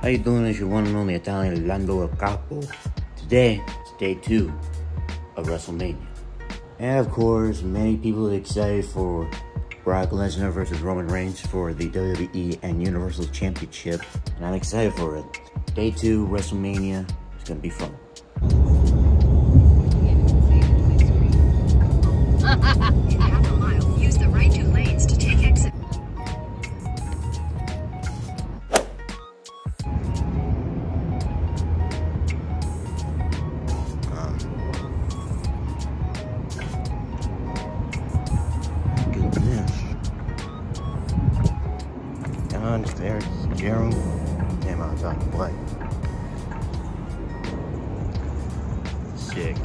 How you doing? It's your one and only Italian Lando El Capo. Today, it's day 2 of WrestleMania. And of course, many people are excited for Brock Lesnar versus Roman Reigns for the WWE and Universal Championship. And I'm excited for it. Day 2, WrestleMania. It's gonna be fun. In half a mile, use the right 2 lanes to take exit. There's Jerome. Damn, I was on the play. Sick.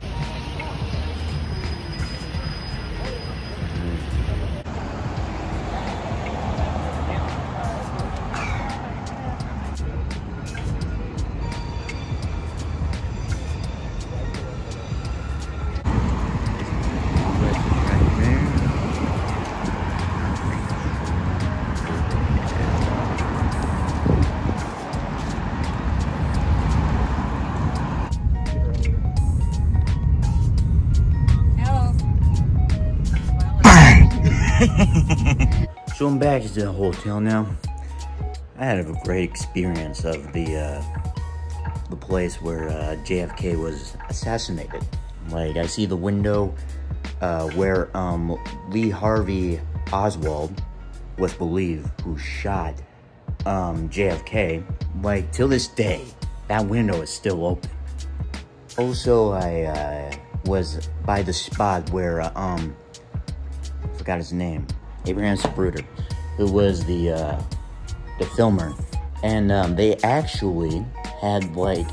So I'm back at the hotel now. I had a great experience of the place where JFK was assassinated. Like, I see the window where Lee Harvey Oswald was believed who shot JFK. Like, till this day, that window is still open. Also, I was by the spot where I forgot his name. Abraham Zapruder, who was the filmer, and they actually had like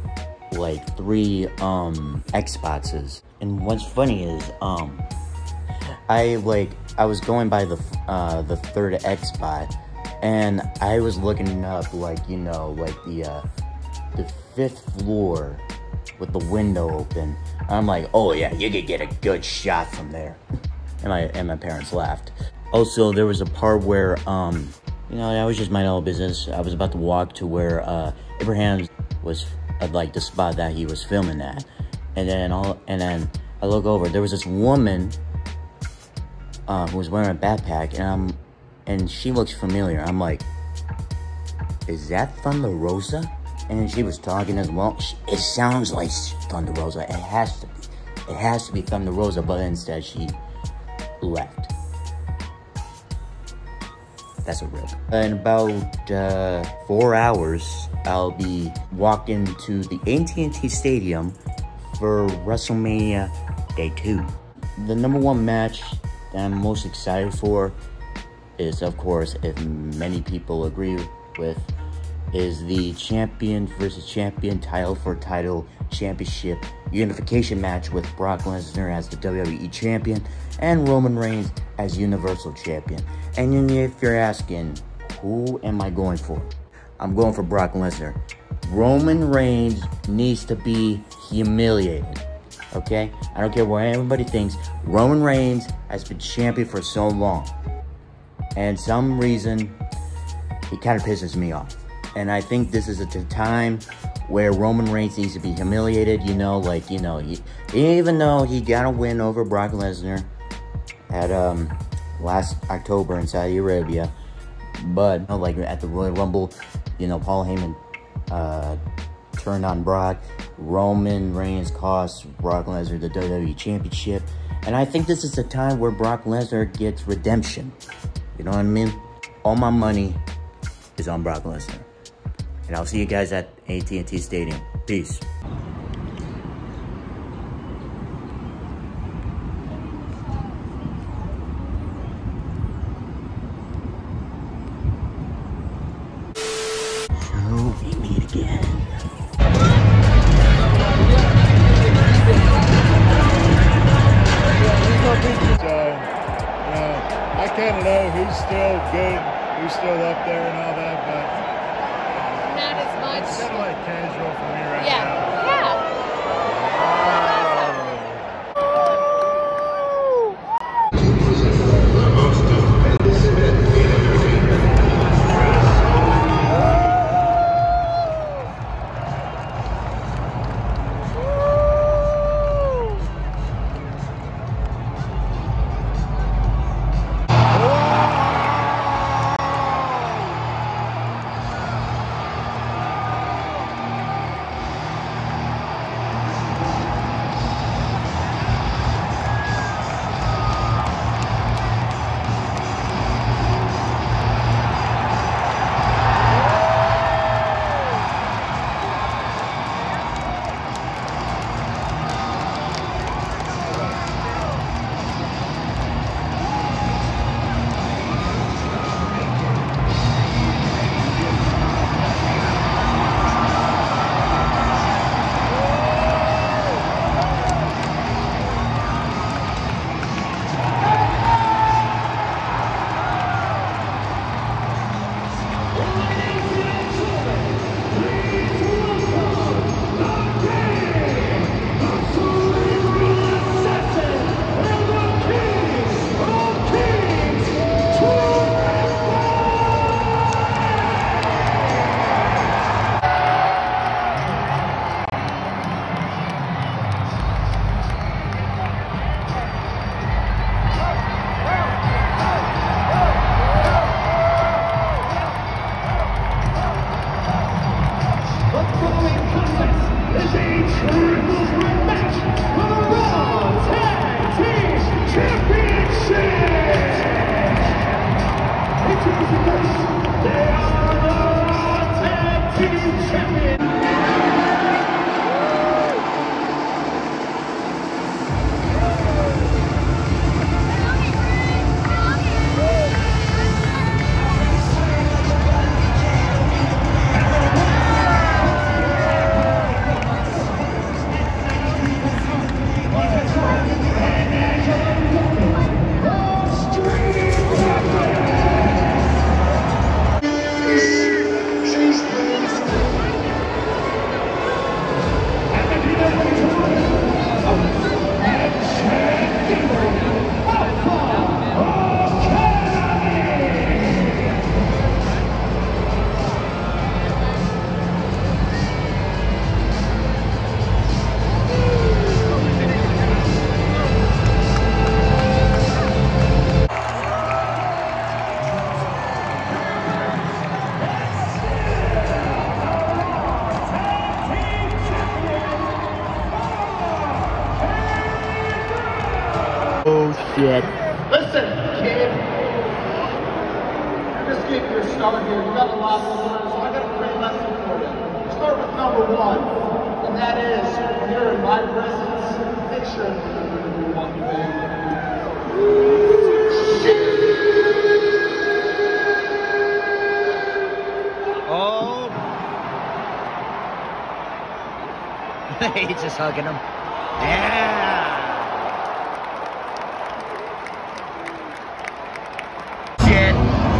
3 Xboxes. And what's funny is I was going by the 3rd Xbox, and I was looking up the 5th floor with the window open. I'm like, oh yeah, you could get a good shot from there. And my parents laughed. Also, there was a part where, I was just minding all business. I was about to walk to where Abraham was, the spot that he was filming at, and then I look over. There was this woman who was wearing a backpack, and she looks familiar. I'm like, is that Thunder Rosa? And she was talking as well. It sounds like Thunder Rosa. It has to be. It has to be Thunder Rosa, but instead she left. That's a rip. In about 4 hours, I'll be walking to the AT&T Stadium for WrestleMania Day 2. The number 1 match that I'm most excited for is, of course, if many people agree with, is the champion versus champion, title for title championship unification match with Brock Lesnar as the WWE champion and Roman Reigns as Universal champion. And if you're asking, who am I going for? I'm going for Brock Lesnar. Roman Reigns needs to be humiliated, okay? I don't care what everybody thinks. Roman Reigns has been champion for so long, and some reason, he kind of pisses me off. And I think this is a time where Roman Reigns needs to be humiliated, even though he got a win over Brock Lesnar at last October in Saudi Arabia, but at the Royal Rumble, Paul Heyman turned on Brock. Roman Reigns cost Brock Lesnar the WWE Championship, and I think this is the time where Brock Lesnar gets redemption. You know what I mean? All my money is on Brock Lesnar. And I'll see you guys at AT&T Stadium. Peace. So we meet again. I kind of know who's still good, who's still up there and all that, but not as much. it's kind of like casual for me right Yeah. now. Yeah. Oh shit. Listen, kid. Just get your start here. You got a lot to learn, so I got a great lesson for you. Start with number one, and that is when you're in my presence, make sure you do one thing. Oh. He's just hugging him. Yeah. Shit.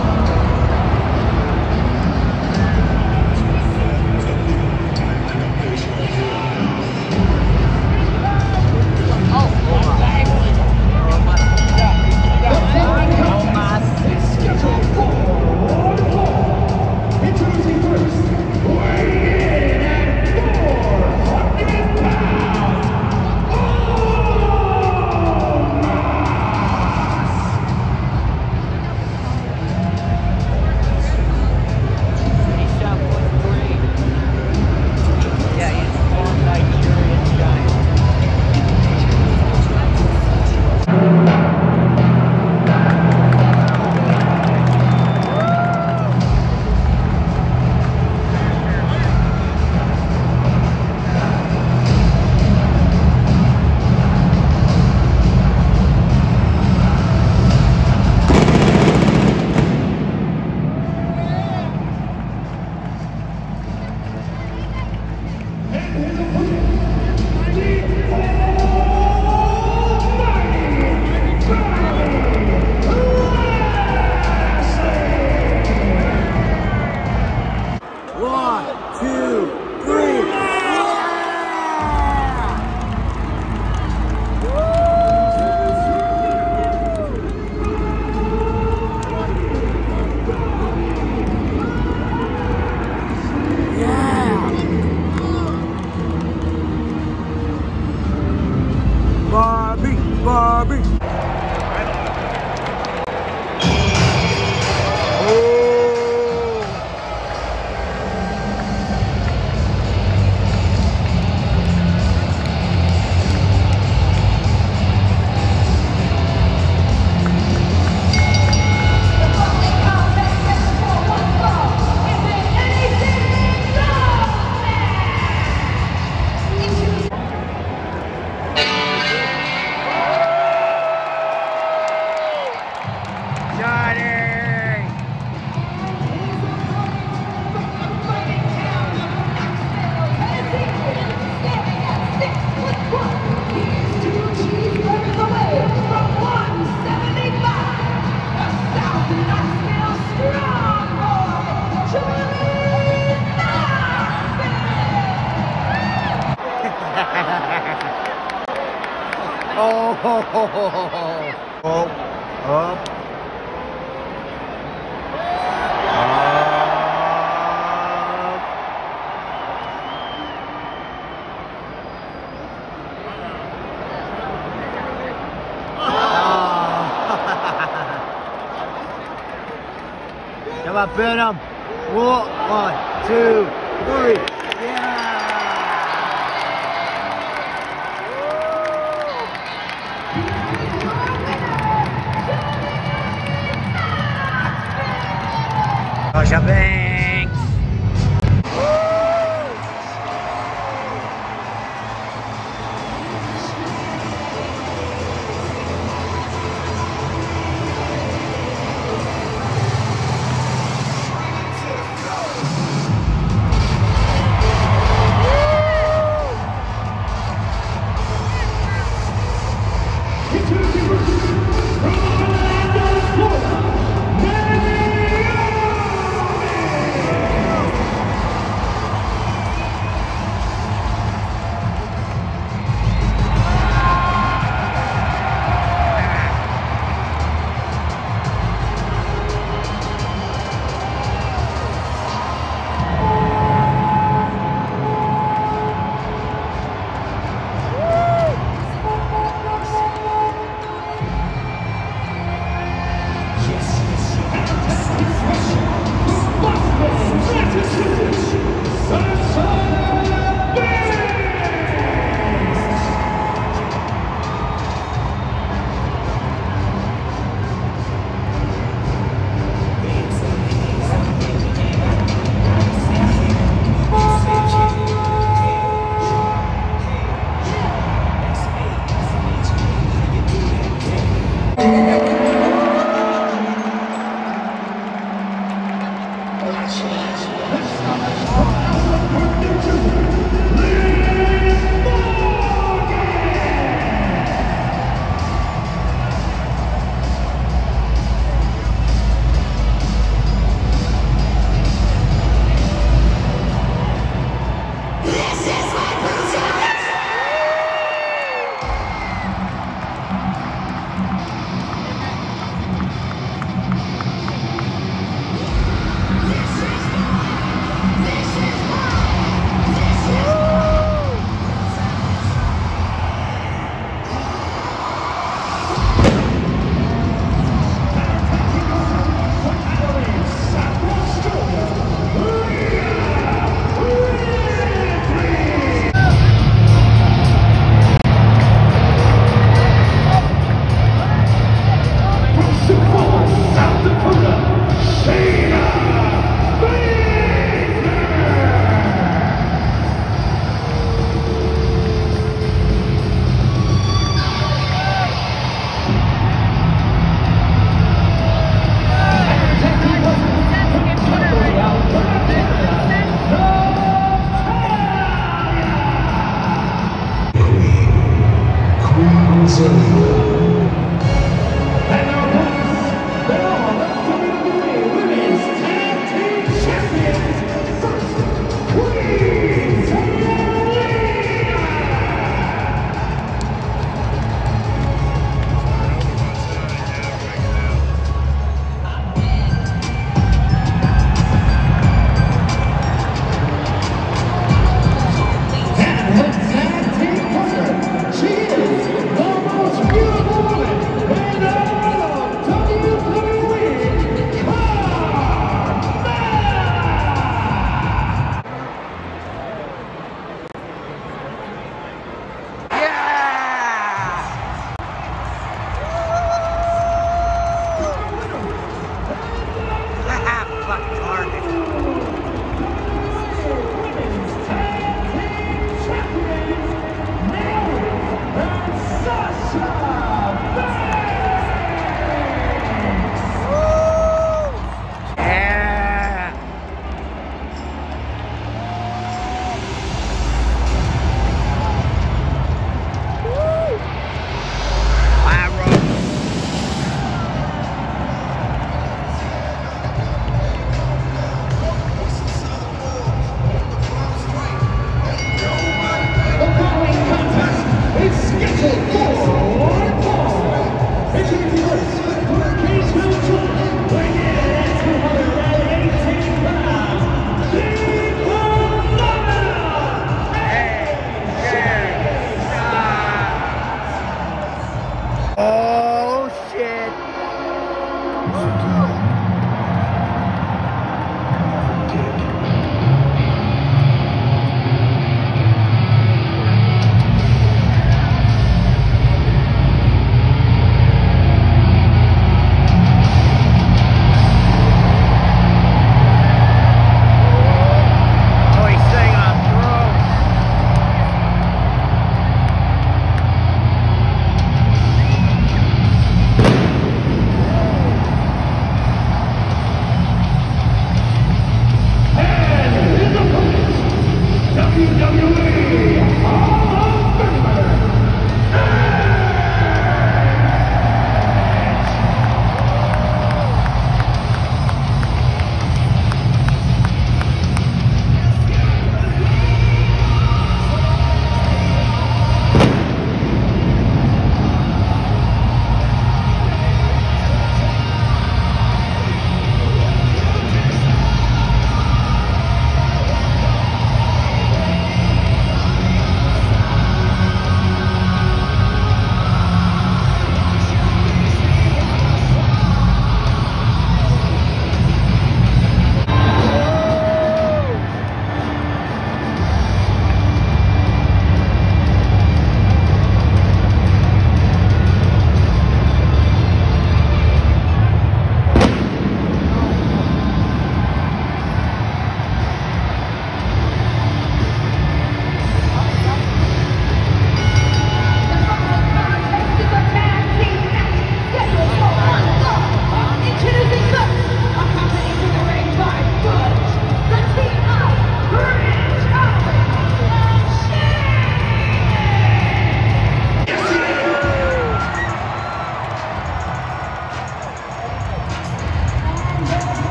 Barbie. Come on, burn them. 1, 2, 3. Sasha Banks.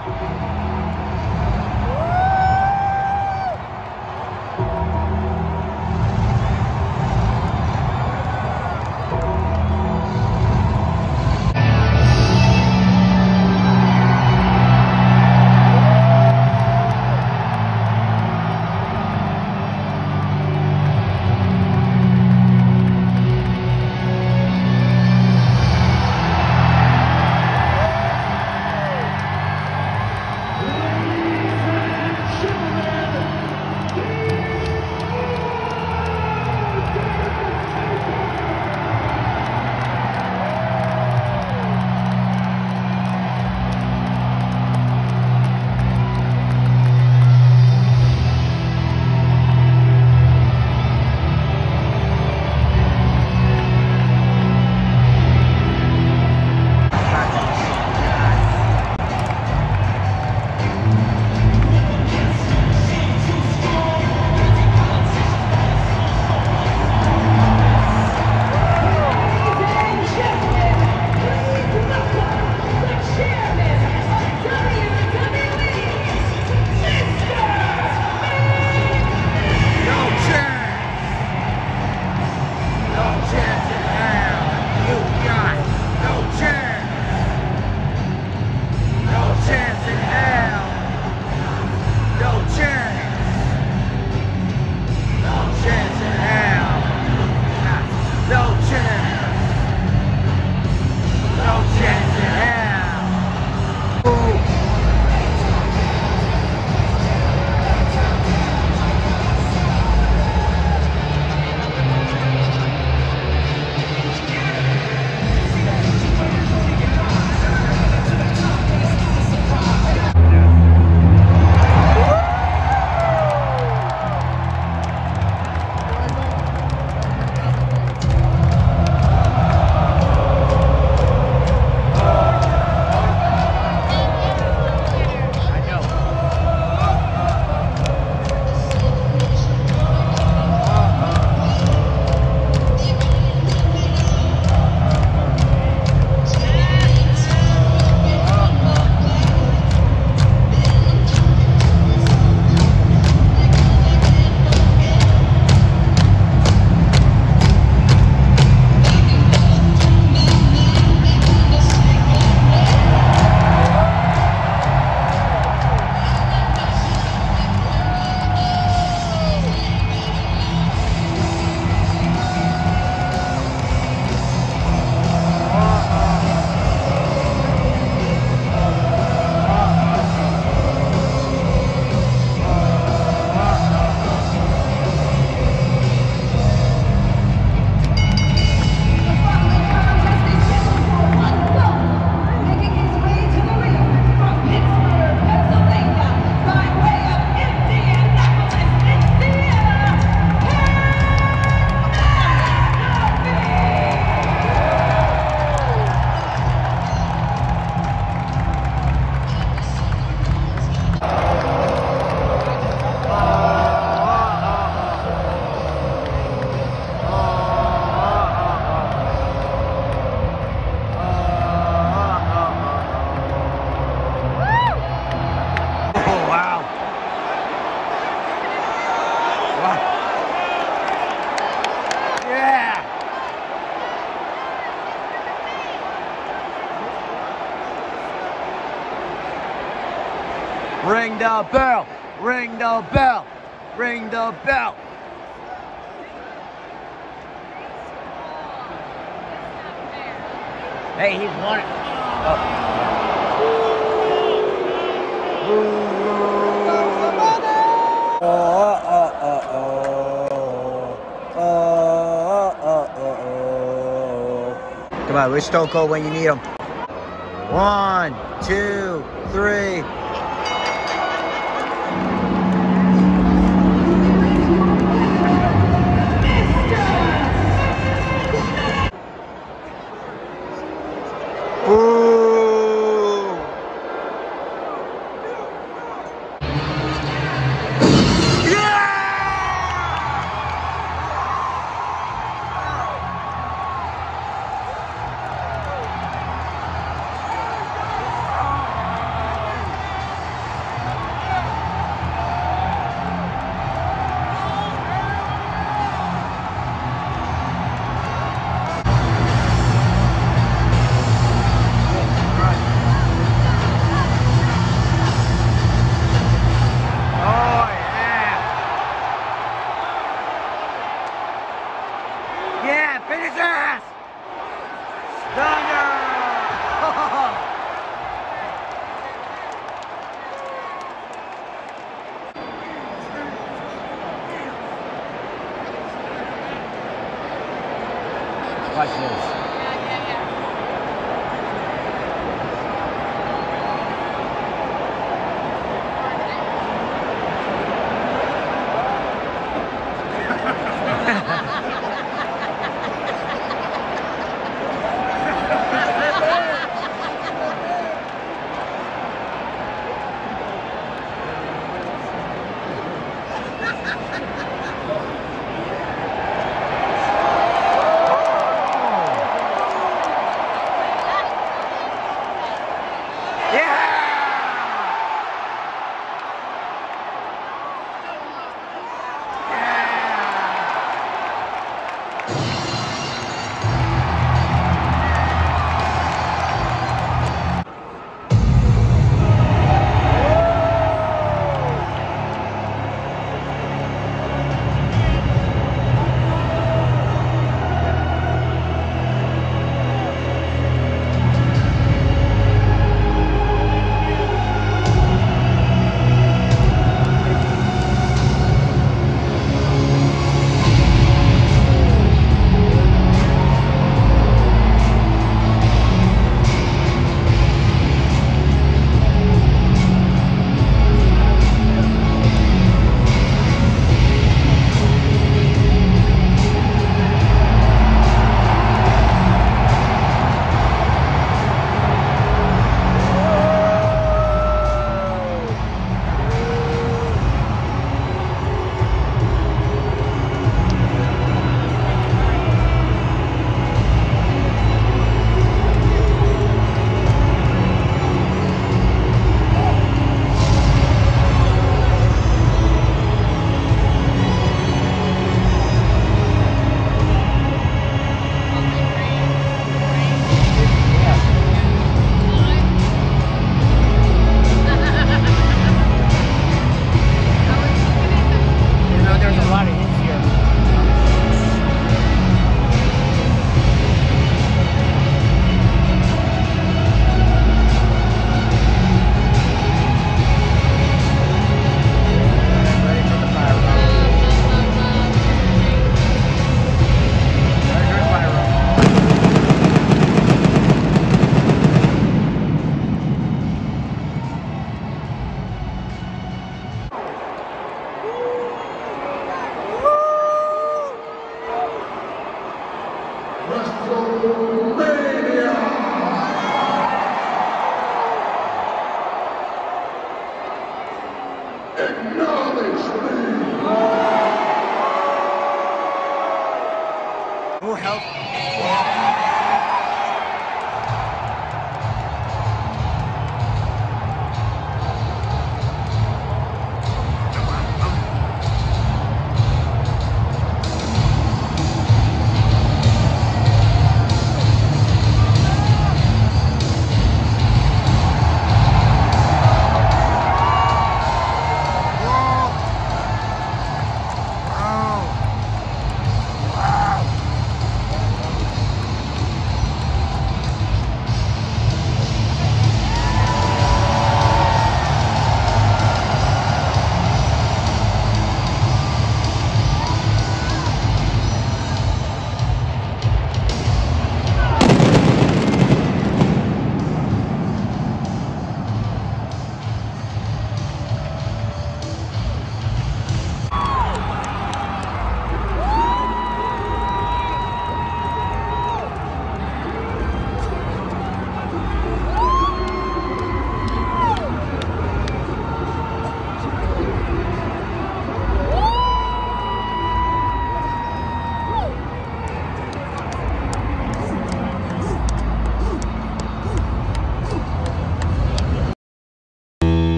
Ring the bell, ring the bell, ring the bell. Hey, he's won it. Come on, where's Stone Cold when you need him? 1, 2, 3. watch this. Yeah, yeah. Who helped?